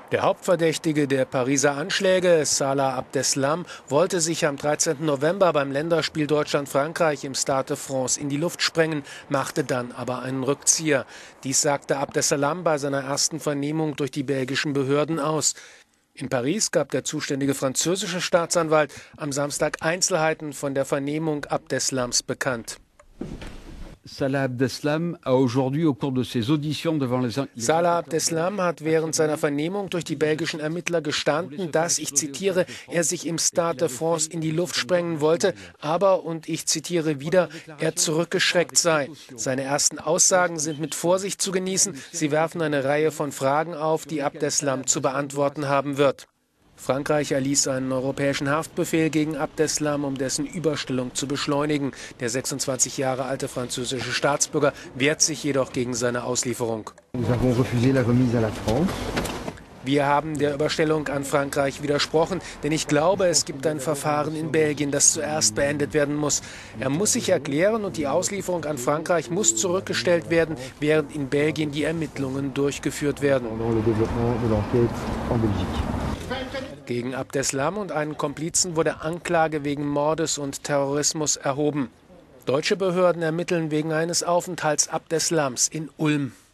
Der Hauptverdächtige der Pariser Anschläge, Salah Abdeslam, wollte sich am 13. November beim Länderspiel Deutschland-Frankreich im Stade de France in die Luft sprengen, machte dann aber einen Rückzieher. Dies sagte Abdeslam bei seiner ersten Vernehmung durch die belgischen Behörden aus. In Paris gab der zuständige französische Staatsanwalt am Samstag Einzelheiten von der Vernehmung Abdeslams bekannt. Salah Abdeslam hat während seiner Vernehmung durch die belgischen Ermittler gestanden, dass, ich zitiere, er sich im Stade de France in die Luft sprengen wollte, aber, und ich zitiere wieder, er zurückgeschreckt sei. Seine ersten Aussagen sind mit Vorsicht zu genießen. Sie werfen eine Reihe von Fragen auf, die Abdeslam zu beantworten haben wird. Frankreich erließ einen europäischen Haftbefehl gegen Abdeslam, um dessen Überstellung zu beschleunigen. Der 26 Jahre alte französische Staatsbürger wehrt sich jedoch gegen seine Auslieferung. Wir haben der Überstellung an Frankreich widersprochen, denn ich glaube, es gibt ein Verfahren in Belgien, das zuerst beendet werden muss. Er muss sich erklären und die Auslieferung an Frankreich muss zurückgestellt werden, während in Belgien die Ermittlungen durchgeführt werden. Gegen Abdeslam und einen Komplizen wurde Anklage wegen Mordes und Terrorismus erhoben. Deutsche Behörden ermitteln wegen eines Aufenthalts Abdeslams in Ulm.